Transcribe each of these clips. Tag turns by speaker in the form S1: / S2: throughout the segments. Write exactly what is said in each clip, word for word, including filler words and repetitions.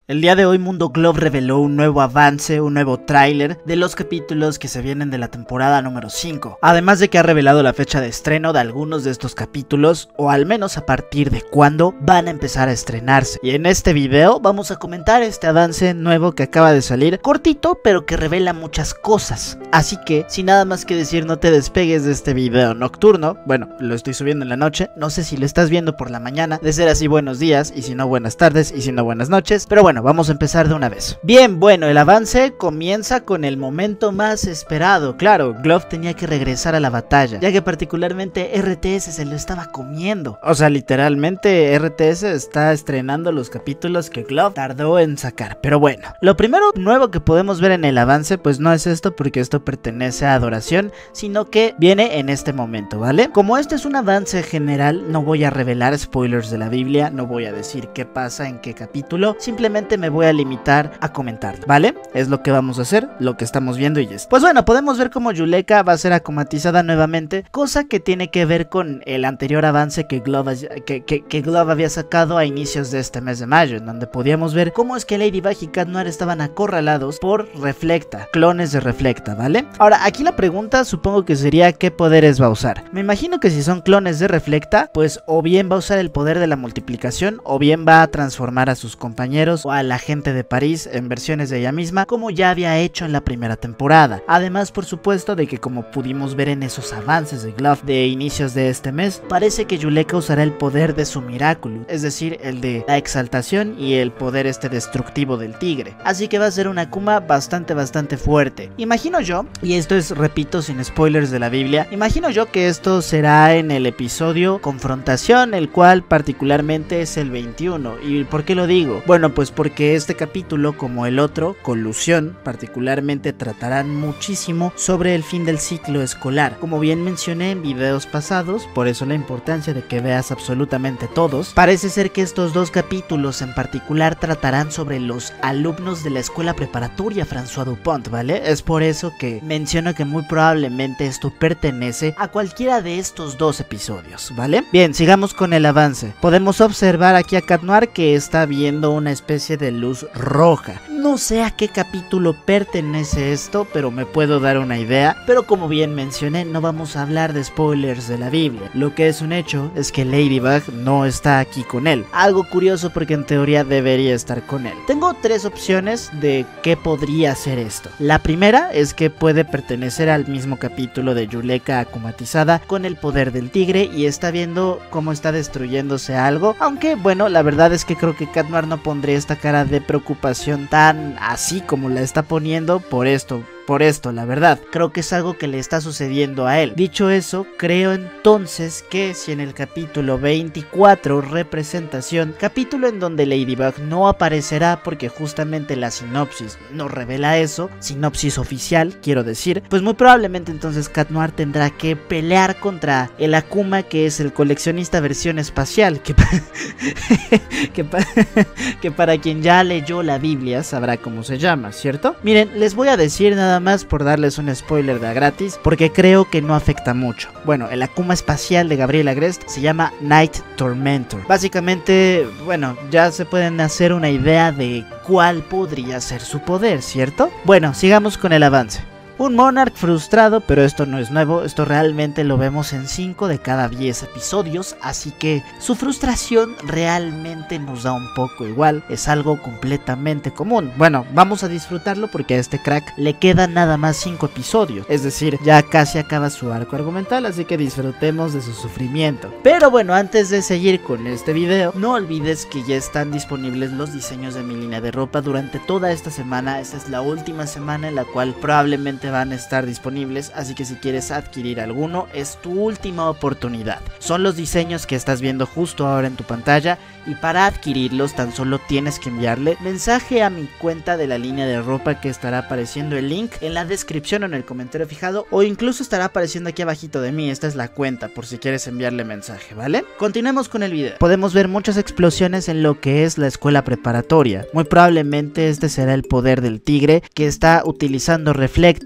S1: El día de hoy Mundo Glove reveló un nuevo avance, un nuevo tráiler de los capítulos que se vienen de la temporada número cinco. Además de que ha revelado la fecha de estreno de algunos de estos capítulos, o al menos a partir de cuándo van a empezar a estrenarse. Y en este video vamos a comentar este avance nuevo que acaba de salir, cortito pero que revela muchas cosas. Así que, sin nada más que decir, no te despegues de este video nocturno. Bueno, lo estoy subiendo en la noche, no sé si lo estás viendo por la mañana. De ser así, buenos días, y si no, buenas tardes, y si no, buenas noches. Pero bueno, Bueno, vamos a empezar de una vez. Bien, bueno, el avance comienza con el momento más esperado. Claro, Glove tenía que regresar a la batalla, ya que particularmente R T S se lo estaba comiendo. O sea, literalmente R T S está estrenando los capítulos que Glove tardó en sacar. Pero bueno, lo primero nuevo que podemos ver en el avance pues no es esto, porque esto pertenece a Adoración, sino que viene en este momento, ¿vale? Como este es un avance general, no voy a revelar spoilers de la Biblia, no voy a decir qué pasa en qué capítulo, simplemente me voy a limitar a comentarlo, ¿vale? Es lo que vamos a hacer, lo que estamos viendo y es. Pues bueno, podemos ver cómo Yuleka va a ser acomatizada nuevamente, cosa que tiene que ver con el anterior avance que Glove, que, que, que Glove había sacado a inicios de este mes de mayo, en donde podíamos ver cómo es que Ladybug y Cat Noir estaban acorralados por Reflecta, clones de Reflecta, ¿vale? Ahora, aquí la pregunta supongo que sería ¿qué poderes va a usar? Me imagino que si son clones de Reflecta, pues o bien va a usar el poder de la multiplicación, o bien va a transformar a sus compañeros o a la gente de París en versiones de ella misma, como ya había hecho en la primera temporada. Además, por supuesto, de que como pudimos ver en esos avances de Glove de inicios de este mes, parece que Yuleka usará el poder de su Miraculous, es decir, el de la exaltación y el poder este destructivo del tigre. Así que va a ser una Akuma bastante bastante fuerte. Imagino yo, y esto es, repito, sin spoilers de la Biblia, imagino yo que esto será en el episodio Confrontación, el cual particularmente es el veintiuno. ¿Y por qué lo digo? Bueno, pues por porque este capítulo, como el otro, Colusión, particularmente tratarán muchísimo sobre el fin del ciclo escolar. Como bien mencioné en videos pasados, por eso la importancia de que veas absolutamente todos, parece ser que estos dos capítulos en particular tratarán sobre los alumnos de la escuela preparatoria François Dupont, ¿vale? Es por eso que menciono que muy probablemente esto pertenece a cualquiera de estos dos episodios, ¿vale? Bien, sigamos con el avance. Podemos observar aquí a Cat Noir que está viendo una especie de luz roja. No sé a qué capítulo pertenece esto, pero me puedo dar una idea. Pero como bien mencioné, no vamos a hablar de spoilers de la Biblia. Lo que es un hecho es que Ladybug no está aquí con él. Algo curioso porque en teoría debería estar con él. Tengo tres opciones de qué podría ser esto. La primera es que puede pertenecer al mismo capítulo de Yuleka akumatizada con el poder del tigre y está viendo cómo está destruyéndose algo. Aunque bueno, la verdad es que creo que Cat Noir no pondría esta cara de preocupación tan así como la está poniendo por esto. Por esto, la verdad, creo que es algo que le está sucediendo a él. Dicho eso, creo entonces que si en el capítulo veinticuatro, representación, capítulo en donde Ladybug no aparecerá porque justamente la sinopsis nos revela eso, sinopsis oficial, quiero decir, pues muy probablemente entonces Cat Noir tendrá que pelear contra el Akuma, que es el coleccionista versión espacial, que, pa que, pa que para quien ya leyó la Biblia sabrá cómo se llama, ¿cierto? Miren, les voy a decir nada más por darles un spoiler de a gratis, porque creo que no afecta mucho. Bueno, el Akuma espacial de Gabriel Agreste se llama Night Tormentor. Básicamente, bueno, ya se pueden hacer una idea de cuál podría ser su poder, ¿cierto? Bueno, sigamos con el avance. Un Monarch frustrado, pero esto no es nuevo, esto realmente lo vemos en cinco de cada diez episodios, así que su frustración realmente nos da un poco igual, es algo completamente común. Bueno, vamos a disfrutarlo porque a este crack le quedan nada más cinco episodios, es decir, ya casi acaba su arco argumental, así que disfrutemos de su sufrimiento. Pero bueno, antes de seguir con este video, no olvides que ya están disponibles los diseños de mi línea de ropa durante toda esta semana. Esta es la última semana en la cual probablemente van a estar disponibles, así que si quieres adquirir alguno es tu última oportunidad. Son los diseños que estás viendo justo ahora en tu pantalla y para adquirirlos tan solo tienes que enviarle mensaje a mi cuenta de la línea de ropa, que estará apareciendo el link en la descripción o en el comentario fijado, o incluso estará apareciendo aquí abajito de mí. Esta es la cuenta por si quieres enviarle mensaje, ¿vale? Continuemos con el video. Podemos ver muchas explosiones en lo que es la escuela preparatoria. Muy probablemente este será el poder del tigre que está utilizando Reflecta,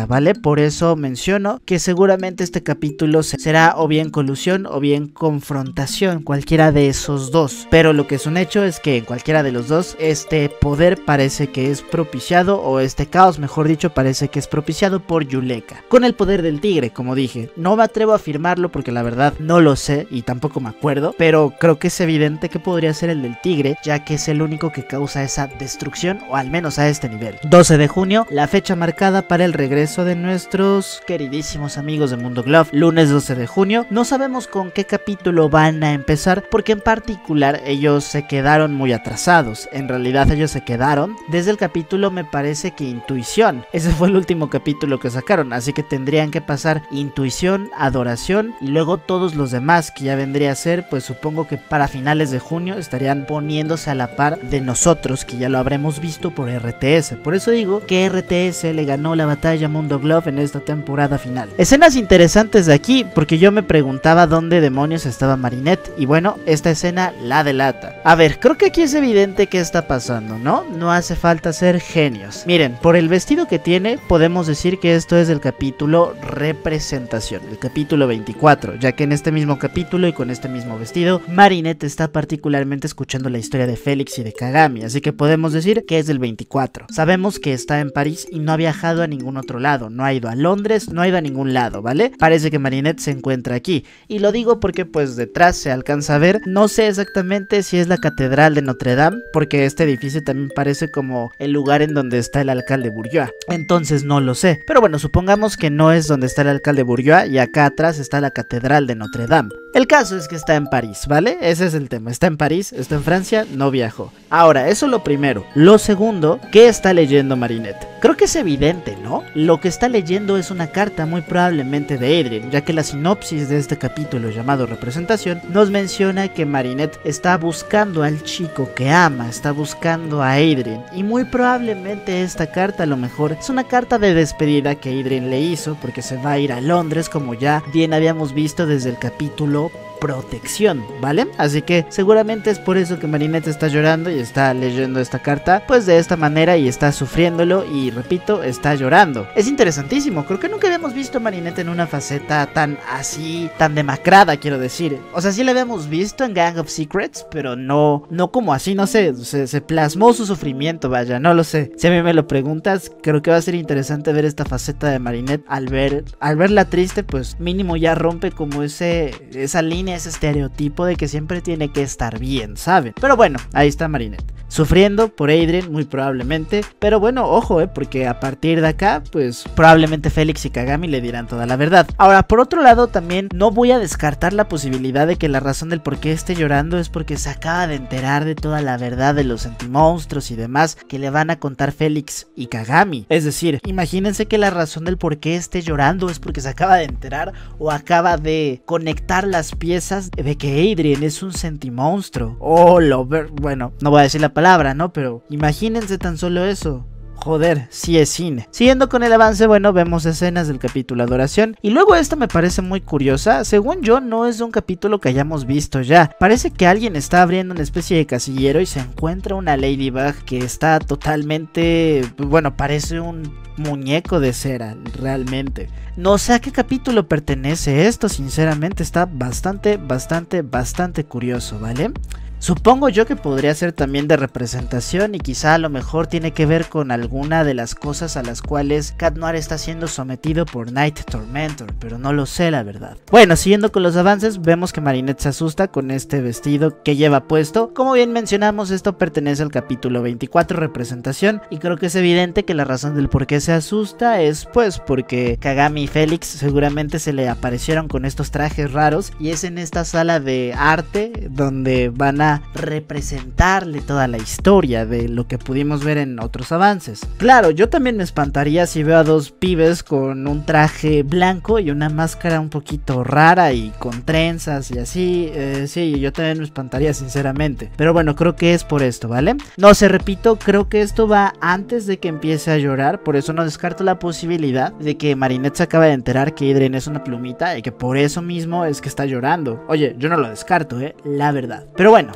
S1: Yuleka, ¿vale? Por eso menciono que seguramente este capítulo será o bien colusión o bien confrontación, cualquiera de esos dos. Pero lo que es un hecho es que en cualquiera de los dos este poder parece que es propiciado, o este caos mejor dicho parece que es propiciado por Yuleka, con el poder del tigre, como dije. No me atrevo a afirmarlo porque la verdad no lo sé y tampoco me acuerdo, pero creo que es evidente que podría ser el del tigre, ya que es el único que causa esa destrucción, o al menos a este nivel. doce de junio, la fecha marcada para el regreso de nuestros queridísimos amigos de Mundo Glove. Lunes doce de junio, no sabemos con qué capítulo van a empezar, porque en particular ellos se quedaron muy atrasados. En realidad ellos se quedaron desde el capítulo, me parece que Intuición. Ese fue el último capítulo que sacaron, así que tendrían que pasar Intuición, Adoración y luego todos los demás, que ya vendría a ser, pues supongo que para finales de junio estarían poniéndose a la par de nosotros, que ya lo habremos visto por R T S. Por eso digo que R T S le ganó la batalla a Mundo Glove en esta temporada final. Escenas interesantes de aquí, porque yo me preguntaba dónde demonios estaba Marinette, y bueno, esta escena la delata. A ver, creo que aquí es evidente qué está pasando, ¿no? No hace falta ser genios. Miren, por el vestido que tiene, podemos decir que esto es el capítulo Representación, el capítulo veinticuatro, ya que en este mismo capítulo y con este mismo vestido, Marinette está particularmente escuchando la historia de Félix y de Kagami, así que podemos decir que es del veinticuatro. Sabemos que está en París y no ha viajado a ningún otro lado, no ha ido a Londres, no ha ido a ningún lado, ¿vale? Parece que Marinette se encuentra aquí, y lo digo porque pues detrás se alcanza a ver, no sé exactamente si es la Catedral de Notre Dame, porque este edificio también parece como el lugar en donde está el alcalde Bourgeois, entonces no lo sé, pero bueno, supongamos que no es donde está el alcalde Bourgeois y acá atrás está la Catedral de Notre Dame. El caso es que está en París, ¿vale? Ese es el tema, está en París, está en Francia, no viajó. Ahora, eso lo primero. Lo segundo, ¿qué está leyendo Marinette? Creo que es evidente, ¿no? Lo que está leyendo es una carta muy probablemente de Adrien, ya que la sinopsis de este capítulo llamado Representación nos menciona que Marinette está buscando al chico que ama, está buscando a Adrien, y muy probablemente esta carta a lo mejor es una carta de despedida que Adrien le hizo porque se va a ir a Londres, como ya bien habíamos visto desde el capítulo Protección, ¿vale? Así que seguramente es por eso que Marinette está llorando y está leyendo esta carta pues de esta manera y está sufriéndolo, y repito, está llorando. Es interesantísimo, creo que nunca habíamos visto a Marinette en una faceta tan así, tan demacrada, quiero decir. O sea, sí la habíamos visto en Gang of Secrets, pero no, no como así, no sé, se, se plasmó su sufrimiento, vaya, no lo sé. Si a mí me lo preguntas, creo que va a ser interesante ver esta faceta de Marinette. Al ver, al verla triste, pues mínimo ya rompe como ese, esa línea, ese estereotipo de que siempre tiene que estar bien, ¿saben? Pero bueno, ahí está Marinette, sufriendo por Adrien muy probablemente, pero bueno, ojo, eh, porque a partir de acá, pues probablemente Félix y Kagami le dirán toda la verdad. Ahora, por otro lado, también no voy a descartar la posibilidad de que la razón del por qué esté llorando es porque se acaba de enterar de toda la verdad de los sentimonstruos y demás que le van a contar Félix y Kagami. Es decir, imagínense que la razón del por qué esté llorando es porque se acaba de enterar o acaba de conectar las piezas de que Adrien es un sentimonstruo. Oh, lo ver... bueno, no voy a decir la palabra, ¿no? Pero imagínense tan solo eso. Joder, sí es cine. Siguiendo con el avance, bueno, vemos escenas del capítulo Adoración. Y luego esta me parece muy curiosa. Según yo, no es un capítulo que hayamos visto ya. Parece que alguien está abriendo una especie de casillero y se encuentra una Ladybug que está totalmente... bueno, parece un muñeco de cera, realmente. No sé a qué capítulo pertenece esto, sinceramente está bastante, bastante, bastante curioso, ¿vale? Supongo yo que podría ser también de representación y quizá a lo mejor tiene que ver con alguna de las cosas a las cuales Cat Noir está siendo sometido por Night Tormentor, pero no lo sé la verdad. Bueno, siguiendo con los avances, vemos que Marinette se asusta con este vestido que lleva puesto. Como bien mencionamos, esto pertenece al capítulo veinticuatro, Representación, y creo que es evidente que la razón del por qué se asusta es pues porque Kagami y Félix seguramente se le aparecieron con estos trajes raros, y es en esta sala de arte donde van a representarle toda la historia de lo que pudimos ver en otros avances. Claro, yo también me espantaría si veo a dos pibes con un traje blanco y una máscara un poquito rara y con trenzas y así, eh, sí, yo también me espantaría sinceramente, pero bueno, creo que es por esto, ¿vale? No sé, repito, creo que esto va antes de que empiece a llorar, por eso no descarto la posibilidad de que Marinette se acaba de enterar que Adrien es una plumita y que por eso mismo es que está llorando. Oye, yo no lo descarto, eh, la verdad. Pero bueno,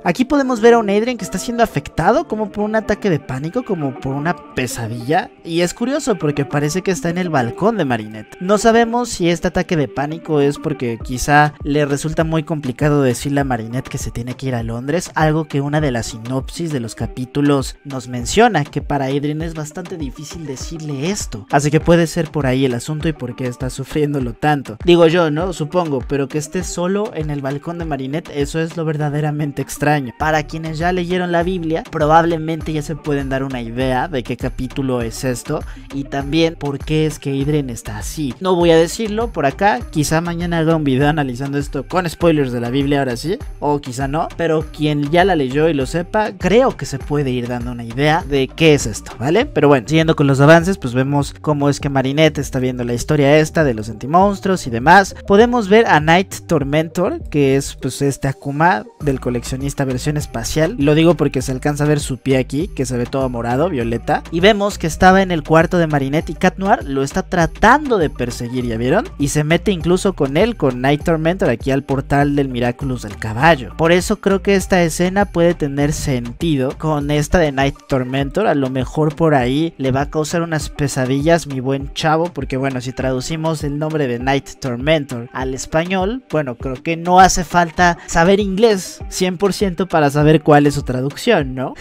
S1: Aquí podemos ver a un Adrien que está siendo afectado como por un ataque de pánico, como por una pesadilla. Y es curioso porque parece que está en el balcón de Marinette. No sabemos si este ataque de pánico es porque quizá le resulta muy complicado decirle a Marinette que se tiene que ir a Londres, algo que una de las sinopsis de los capítulos nos menciona, que para Adrien es bastante difícil decirle esto. Así que puede ser por ahí el asunto y por qué está sufriéndolo tanto. Digo yo, ¿no? Supongo, pero que esté solo en el balcón de Marinette, eso es lo verdaderamente extraño. Para quienes ya leyeron la Biblia, probablemente ya se pueden dar una idea de qué capítulo es esto y también por qué es que Adrien está así. No voy a decirlo por acá, quizá mañana haga un video analizando esto con spoilers de la Biblia, ahora sí, o quizá no, pero quien ya la leyó y lo sepa, creo que se puede ir dando una idea de qué es esto, ¿vale? Pero bueno, siguiendo con los avances, pues vemos cómo es que Marinette está viendo la historia esta de los antimonstruos y demás. Podemos ver a Night Tormentor, que es pues este Akuma del coleccionista versión espacial. Lo digo porque se alcanza a ver su pie aquí, que se ve todo morado, violeta. Y vemos que estaba en el cuarto de Marinette y Cat Noir lo está tratando de perseguir, ¿ya vieron? Y se mete incluso con él, con Night Tormentor, aquí al portal del Miraculous del caballo. Por eso creo que esta escena puede tener sentido con esta de Night Tormentor. A lo mejor por ahí le va a causar unas pesadillas mi buen chavo, porque bueno, si traducimos el nombre de Night Tormentor al español, bueno, creo que no hace falta saber inglés cien por ciento para saber cuál es su traducción, ¿no?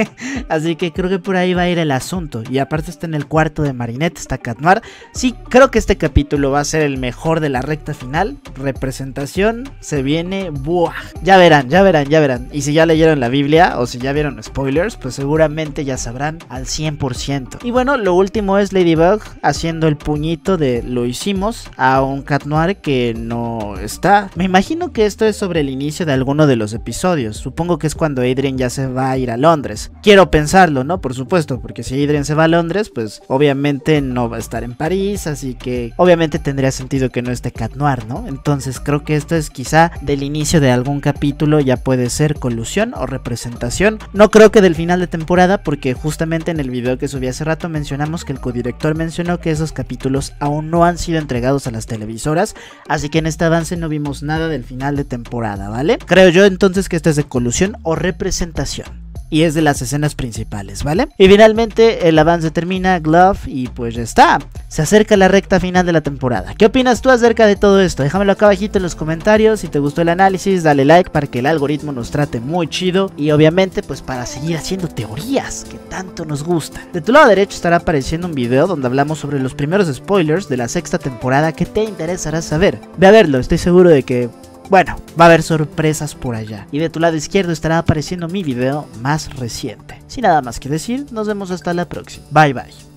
S1: Así que creo que por ahí va a ir el asunto. Y aparte está en el cuarto de Marinette, está Cat Noir. Sí, creo que este capítulo va a ser el mejor de la recta final. Representación, se viene, ¡buah! Ya verán, ya verán, ya verán. Y si ya leyeron la Biblia o si ya vieron spoilers, pues seguramente ya sabrán al cien por ciento. Y bueno, lo último es Ladybug haciendo el puñito de lo hicimos a un Cat Noir que no está. Me imagino que esto es sobre el inicio de alguno de los episodios. Supongo que es cuando Adrien ya se va a ir a Londres. Quiero pensarlo, ¿no? Por supuesto, porque si Adrien se va a Londres, pues obviamente no va a estar en París, así que obviamente tendría sentido que no esté Cat Noir, ¿no? Entonces creo que esto es quizá del inicio de algún capítulo, ya puede ser colusión o representación. No creo que del final de temporada, porque justamente en el video que subí hace rato mencionamos que el codirector mencionó que esos capítulos aún no han sido entregados a las televisoras, así que en este avance no vimos nada del final de temporada, ¿vale? Creo yo entonces que esto es de colusión o representación. Y es de las escenas principales, ¿vale? Y finalmente el avance termina, Glove, y pues ya está. Se acerca la recta final de la temporada. ¿Qué opinas tú acerca de todo esto? Déjamelo acá abajito en los comentarios. Si te gustó el análisis, dale like para que el algoritmo nos trate muy chido. Y obviamente pues para seguir haciendo teorías que tanto nos gustan. De tu lado derecho estará apareciendo un video donde hablamos sobre los primeros spoilers de la sexta temporada que te interesará saber. Ve a verlo, estoy seguro de que... bueno, va a haber sorpresas por allá. Y de tu lado izquierdo estará apareciendo mi video más reciente. Sin nada más que decir, nos vemos hasta la próxima. Bye bye.